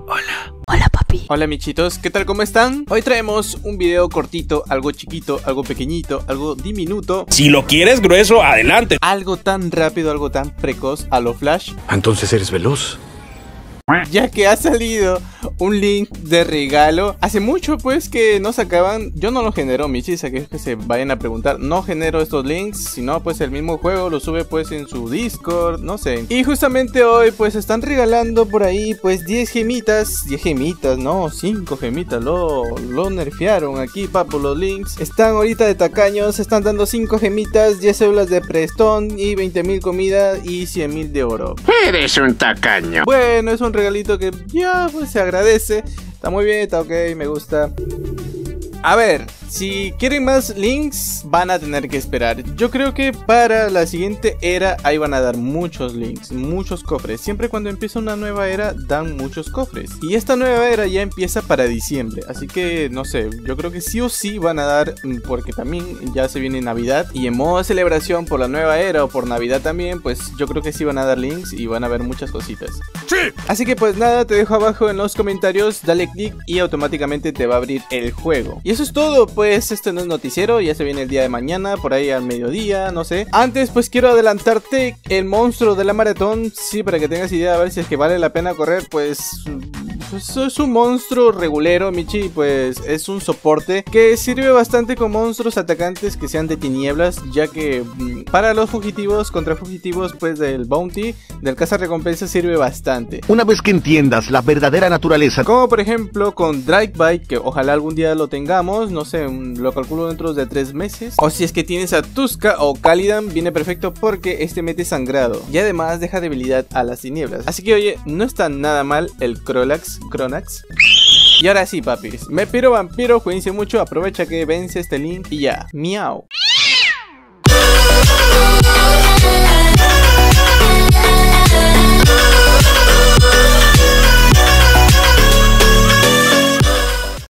Hola. Hola, papi. Hola, michitos, ¿qué tal? ¿Cómo están? Hoy traemos un video cortito, algo chiquito, algo pequeñito, algo diminuto. Si lo quieres grueso, adelante. Algo tan rápido, algo tan precoz a lo Flash. Entonces eres veloz. Ya que ha salido un link de regalo. Hace mucho pues que no sacaban. Yo no lo genero, michis, a que se vayan a preguntar. No genero estos links, sino pues el mismo juego lo sube pues en su Discord, no sé. Y justamente hoy pues están regalando por ahí pues 10 gemitas. 10 gemitas, no, 5 gemitas. Lo nerfearon aquí, papu, los links. Están ahorita de tacaños, están dando 5 gemitas, 10 células de Prestone y 20.000 comida y 100.000 de oro. Eres un tacaño. Bueno, es un regalito que ya pues se agradece. Está muy bien, está ok, me gusta. A ver, si quieren más links van a tener que esperar. Yo creo que para la siguiente era ahí van a dar muchos links, muchos cofres. Siempre cuando empieza una nueva era dan muchos cofres. Y esta nueva era ya empieza para diciembre. Así que no sé, yo creo que sí o sí van a dar, porque también ya se viene Navidad. Y en modo de celebración por la nueva era o por Navidad también, pues yo creo que sí van a dar links y van a ver muchas cositas. ¡Sí! Así que pues nada, te dejo abajo en los comentarios, dale click y automáticamente te va a abrir el juego. Y eso es todo, pues este no es noticiero, ya se viene el día de mañana, por ahí al mediodía, no sé. Antes pues quiero adelantarte el monstruo de la maratón, sí, para que tengas idea a ver si es que vale la pena correr, pues es un monstruo regulero, michi, pues es un soporte que sirve bastante con monstruos atacantes que sean de tinieblas, ya que para los fugitivos, contra fugitivos pues del bounty, del cazarrecompensa sirve bastante. Una vez que entiendas la verdadera naturaleza, Como por ejemplo con Drivebite, que ojalá algún día lo tengamos, no sé, lo calculo dentro de 3 meses. O si es que tienes a Tuska o Calidan, viene perfecto porque este mete sangrado y además deja debilidad a las tinieblas. Así que oye, no está nada mal el Cronax. Y ahora sí, papis, me piro vampiro, cuídense mucho, aprovecha que vence este link y ya, miau.